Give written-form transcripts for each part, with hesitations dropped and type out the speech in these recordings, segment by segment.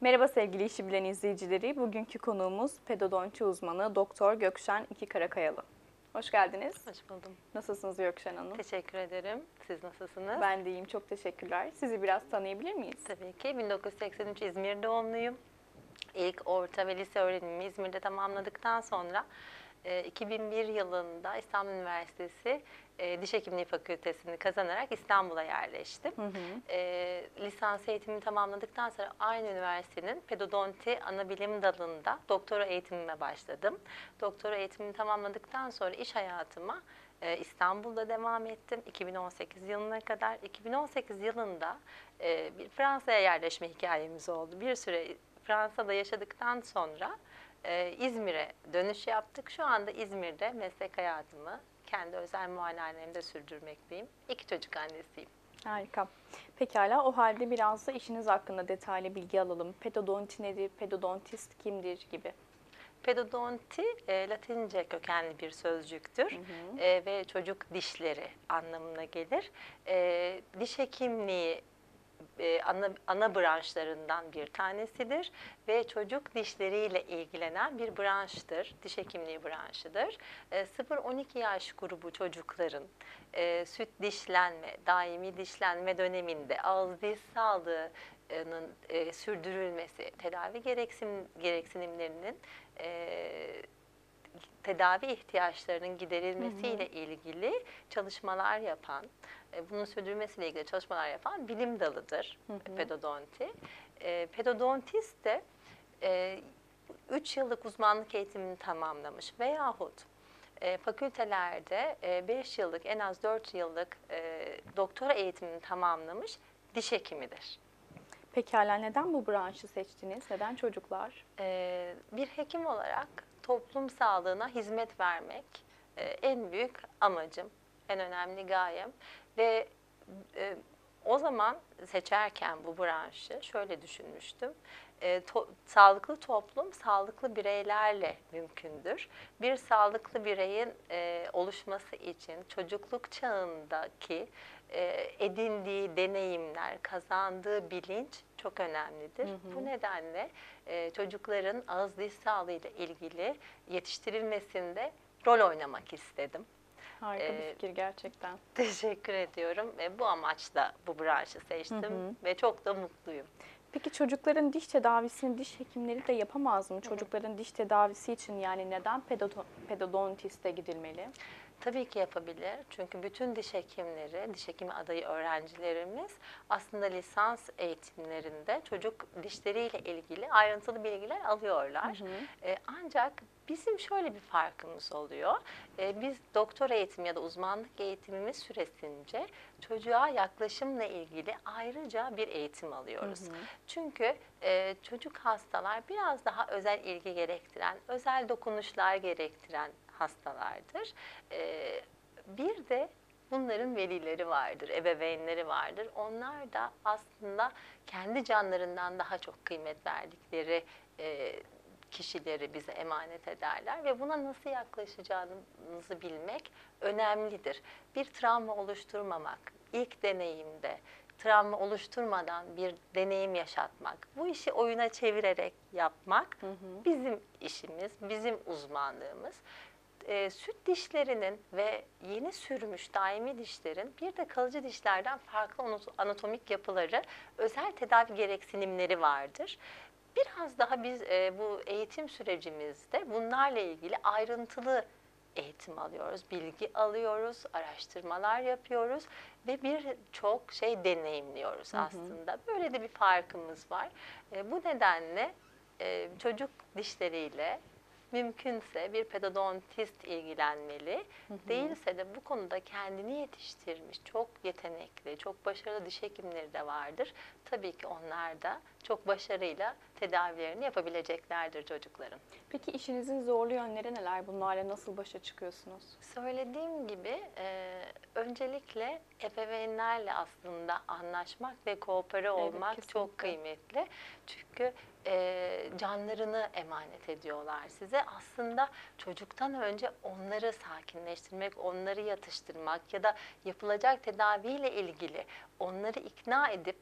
Merhaba sevgili İşi Bilen izleyicileri. Bugünkü konuğumuz pedodonti uzmanı Doktor Gökşen İki Karakayalı. Hoş geldiniz. Hoş buldum. Nasılsınız Gökşen Hanım? Teşekkür ederim. Siz nasılsınız? Ben de iyiyim, çok teşekkürler. Sizi biraz tanıyabilir miyiz? Tabii ki 1983 İzmir doğumluyum. İlk orta ve lise öğrenimimi İzmir'de tamamladıktan sonra 2001 yılında İstanbul Üniversitesi Diş Hekimliği Fakültesini kazanarak İstanbul'a yerleştim. Lisans eğitimimi tamamladıktan sonra aynı üniversitenin pedodonti anabilim dalında doktora eğitimime başladım. Doktora eğitimimi tamamladıktan sonra iş hayatıma İstanbul'da devam ettim 2018 yılına kadar. 2018 yılında bir Fransa'ya yerleşme hikayemiz oldu. Bir süre Fransa'da yaşadıktan sonra İzmir'e dönüş yaptık. Şu anda İzmir'de meslek hayatımı kendi özel muayenehanemde sürdürmekteyim. 2 çocuk annesiyim. Harika. Pekala, o halde biraz da işiniz hakkında detaylı bilgi alalım. Pedodonti nedir, pedodontist kimdir gibi. Pedodonti Latince kökenli bir sözcüktür ve çocuk dişleri anlamına gelir. Diş hekimliği ana branşlarından bir tanesidir ve çocuk dişleriyle ilgilenen bir branştır, diş hekimliği branşıdır. 0-12 yaş grubu çocukların süt dişlenme, daimi dişlenme döneminde ağız diş sağlığının sürdürülmesi, tedavi gereksinimlerinin tedavi ihtiyaçlarının giderilmesiyle ilgili çalışmalar yapan, bunun sürdürmesiyle ilgili çalışmalar yapan bilim dalıdır pedodonti. Pedodontist de 3 yıllık uzmanlık eğitimini tamamlamış veyahut fakültelerde 5 yıllık, en az 4 yıllık doktora eğitimini tamamlamış diş hekimidir. Pekala, neden bu branşı seçtiniz? Neden çocuklar? Bir hekim olarak toplum sağlığına hizmet vermek en büyük amacım, en önemli gayem ve o zaman seçerken bu branşı şöyle düşünmüştüm. Sağlıklı toplum, sağlıklı bireylerle mümkündür. Bir sağlıklı bireyin oluşması için çocukluk çağındaki edindiği deneyimler, kazandığı bilinç çok önemlidir. Bu nedenle çocukların ağız diş sağlığı ile ilgili yetiştirilmesinde rol oynamak istedim. Harika bir fikir gerçekten. Teşekkür ediyorum. Bu amaçla bu branşı seçtim ve çok da mutluyum. Peki çocukların diş tedavisini diş hekimleri de yapamaz mı? Çocukların diş tedavisi için yani neden pedodontiste gidilmeli? Tabii ki yapabilir. Çünkü bütün diş hekimleri, diş hekimi adayı öğrencilerimiz aslında lisans eğitimlerinde çocuk dişleriyle ilgili ayrıntılı bilgiler alıyorlar. Ancak bizim şöyle bir farkımız oluyor. Biz doktor eğitimi ya da uzmanlık eğitimimiz süresince çocuğa yaklaşımla ilgili ayrıca bir eğitim alıyoruz. Çünkü çocuk hastalar biraz daha özel ilgi gerektiren, özel dokunuşlar gerektiren hastalardır. Bir de bunların velileri vardır, ebeveynleri vardır. Onlar da aslında kendi canlarından daha çok kıymet verdikleri kişileri bize emanet ederler ve buna nasıl yaklaşacağınızı bilmek önemlidir. Bir travma oluşturmamak, ilk deneyimde travma oluşturmadan bir deneyim yaşatmak, bu işi oyuna çevirerek yapmak bizim işimiz, bizim uzmanlığımız. Süt dişlerinin ve yeni sürmüş daimi dişlerin bir de kalıcı dişlerden farklı anatomik yapıları, özel tedavi gereksinimleri vardır. Biraz daha biz bu eğitim sürecimizde bunlarla ilgili ayrıntılı eğitim alıyoruz, bilgi alıyoruz, araştırmalar yapıyoruz ve birçok şey deneyimliyoruz aslında. Böyle de bir farkımız var. Bu nedenle çocuk dişleriyle mümkünse bir pedodontist ilgilenmeli. Değilse de bu konuda kendini yetiştirmiş, çok yetenekli, çok başarılı diş hekimleri de vardır. Tabii ki onlar da çok başarıyla tedavilerini yapabileceklerdir çocukların. Peki işinizin zorlu yönleri neler? Bunlarla nasıl başa çıkıyorsunuz? Söylediğim gibi öncelikle ebeveynlerle aslında anlaşmak ve koopere olmak kesinlikle. çok kıymetli. Çünkü canlarını emanet ediyorlar size. Aslında çocuktan önce onları sakinleştirmek, onları yatıştırmak ya da yapılacak tedaviyle ilgili onları ikna edip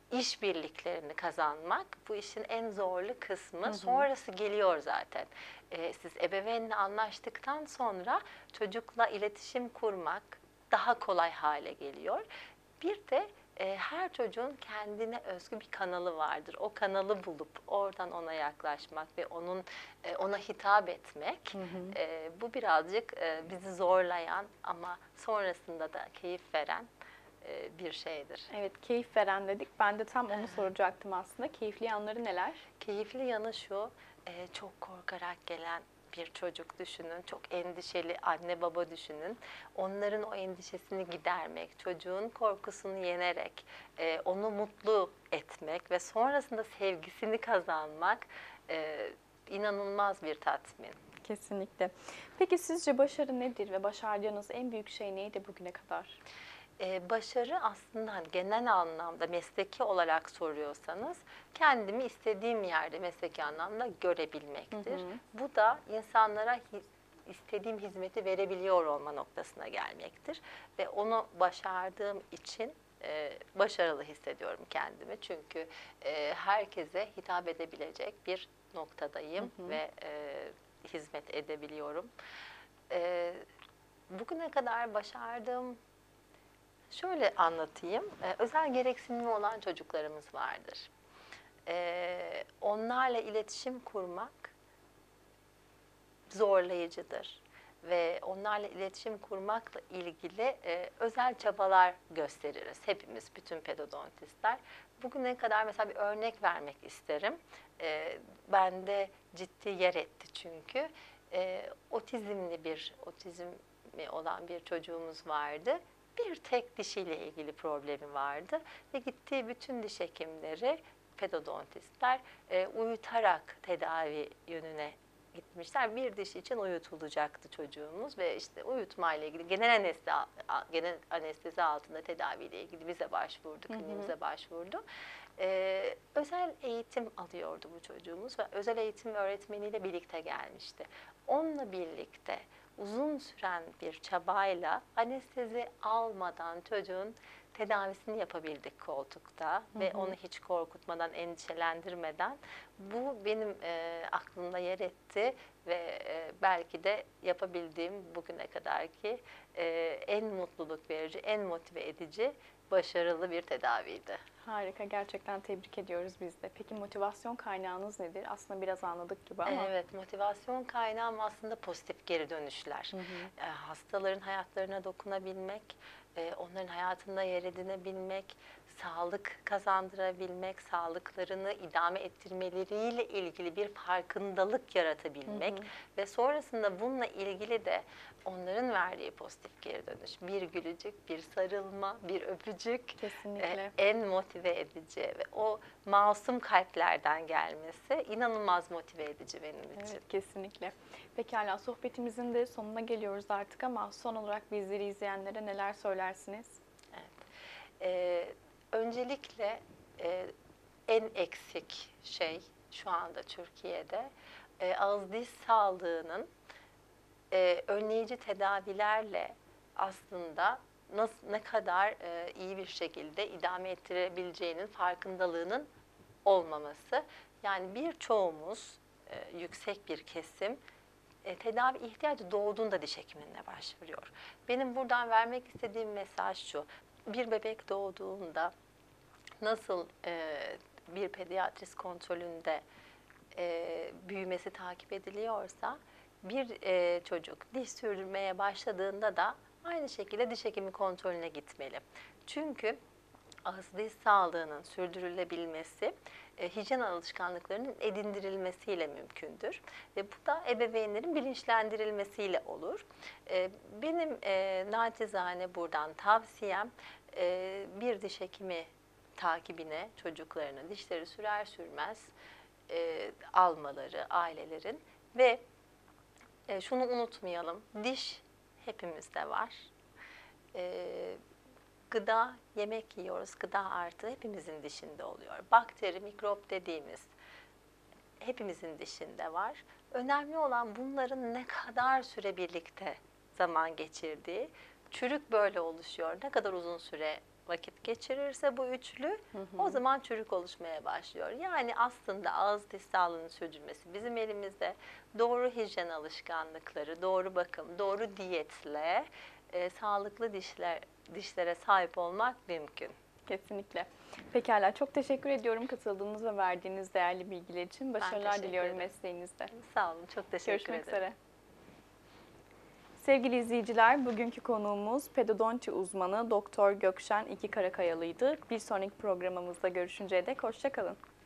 işbirliklerini kazanmak bu işin en zorlu kısmı. Sonrası geliyor zaten. Siz ebeveynle anlaştıktan sonra çocukla iletişim kurmak daha kolay hale geliyor. Bir de her çocuğun kendine özgü bir kanalı vardır. O kanalı bulup oradan ona yaklaşmak ve ona hitap etmek, bu birazcık bizi zorlayan ama sonrasında da keyif veren bir şeydir. Evet, keyif veren dedik. Ben de tam onu soracaktım aslında. Keyifli yanları neler? Keyifli yanı şu, çok korkarak gelen bir çocuk düşünün, çok endişeli anne baba düşünün. Onların o endişesini gidermek, çocuğun korkusunu yenerek onu mutlu etmek ve sonrasında sevgisini kazanmak inanılmaz bir tatmin. Kesinlikle. Peki sizce başarı nedir ve başardığınız en büyük şey neydi bugüne kadar? Başarı aslında hani genel anlamda mesleki olarak soruyorsanız kendimi istediğim yerde mesleki anlamda görebilmektir. Bu da insanlara istediğim hizmeti verebiliyor olma noktasına gelmektir. Ve onu başardığım için başarılı hissediyorum kendimi. Çünkü herkese hitap edebilecek bir noktadayım ve hizmet edebiliyorum. Bugüne kadar başardığım, şöyle anlatayım. Özel gereksinimi olan çocuklarımız vardır. Onlarla iletişim kurmak zorlayıcıdır. Ve onlarla iletişim kurmakla ilgili özel çabalar gösteririz. Hepimiz, bütün pedodontistler. Bugüne kadar mesela bir örnek vermek isterim. Bende ciddi yer etti çünkü. Otizmi olan bir çocuğumuz vardı. Bir tek dişiyle ilgili problemi vardı ve gittiği bütün diş hekimleri, pedodontistler uyutarak tedavi yönüne gitmişler. Bir diş için uyutulacaktı çocuğumuz ve işte uyutma ile ilgili genel anestezi altında tedaviyle ilgili bize başvurdu, kliniğimize başvurdu. Özel eğitim alıyordu bu çocuğumuz ve özel eğitim öğretmeniyle birlikte gelmişti. Onunla birlikte uzun süren bir çabayla anestezi almadan çocuğun tedavisini yapabildik koltukta ve onu hiç korkutmadan, endişelendirmeden. Bu benim aklımda yer etti ve belki de yapabildiğim bugüne kadarki en mutluluk verici, en motive edici, başarılı bir tedaviydi. Harika, gerçekten tebrik ediyoruz biz de. Peki motivasyon kaynağınız nedir? Aslında biraz anladık gibi ama. Evet, motivasyon kaynağım aslında pozitif geri dönüşler. Hastaların hayatlarına dokunabilmek, onların hayatında yer edinebilmek, sağlık kazandırabilmek, sağlıklarını idame ettirmeleriyle ilgili bir farkındalık yaratabilmek ve sonrasında bununla ilgili de onların verdiği pozitif geri dönüş, bir gülücük, bir sarılma, bir öpücük, Kesinlikle. en motive edici ve o masum kalplerden gelmesi inanılmaz motive edici benim için. Evet, kesinlikle. Pekala, sohbetimizin de sonuna geliyoruz artık ama son olarak bizleri izleyenlere neler söylersiniz? Öncelikle en eksik şey şu anda Türkiye'de ağız diş sağlığının önleyici tedavilerle aslında ne kadar iyi bir şekilde idame ettirebileceğinin farkındalığının olmaması. Yani birçoğumuz, yüksek bir kesim, tedavi ihtiyacı doğduğunda diş hekimine başvuruyor. Benim buradan vermek istediğim mesaj şu: bir bebek doğduğunda nasıl bir pediatrist kontrolünde büyümesi takip ediliyorsa, bir çocuk diş sürdürmeye başladığında da aynı şekilde diş hekimi kontrolüne gitmeli. Çünkü ağız diş sağlığının sürdürülebilmesi hijyen alışkanlıklarının edindirilmesiyle mümkündür. Ve bu da ebeveynlerin bilinçlendirilmesiyle olur. Benim naçizane buradan tavsiyem, bir diş hekimi takibine çocuklarını dişleri sürer sürmez almaları ailelerin ve şunu unutmayalım: diş hepimizde var. Gıda, yemek yiyoruz, gıda artığı hepimizin dişinde oluyor. Bakteri, mikrop dediğimiz hepimizin dişinde var. Önemli olan bunların ne kadar süre birlikte zaman geçirdiği. Çürük böyle oluşuyor. Ne kadar uzun süre vakit geçirirse bu üçlü, o zaman çürük oluşmaya başlıyor. Yani aslında ağız diş sağlığının sürdürmesi bizim elimizde. Doğru hijyen alışkanlıkları, doğru bakım, doğru diyetle sağlıklı dişlere sahip olmak mümkün. Kesinlikle. Pekala, çok teşekkür ediyorum katıldığınız ve verdiğiniz değerli bilgiler için. Başarılar teşekkür diliyorum ederim. mesleğinizde. Sağ olun, çok teşekkür Görüşmek ederim. üzere. Sevgili izleyiciler, bugünkü konuğumuz pedodonti uzmanı Doktor Gökşen İki Karakayalı'ydı. Bir sonraki programımızda görüşünceye dek hoşça kalın.